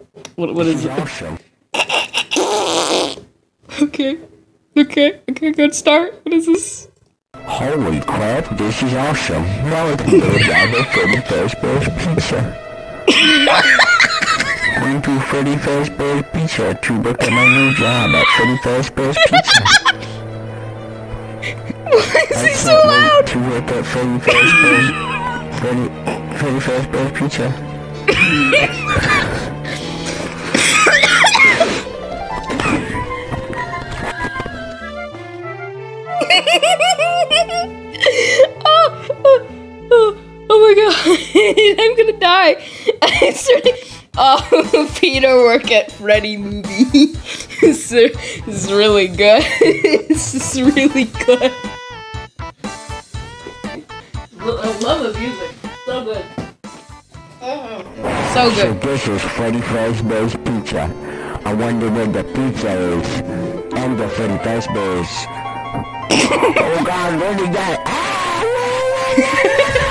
What is it? Awesome. Okay, good start. What is this? Holy crap, this is awesome. Now I can go down to Freddy Fazbear's Pizza. Going to Freddy Fazbear's Pizza to look at my new job at Freddy Fazbear's Pizza. Why is he so I loud? can't wait to work at Freddy Fazbear's Pizza. Oh my god, I'm gonna die. It's really, Peter work at Freddy movie. This is really good. This is really good. I love the music. So good. So So good. this is Freddy Fazbear's Pizza. I wonder where the pizza is. And the Freddy Fazbear's. Oh god, where did that? Ah!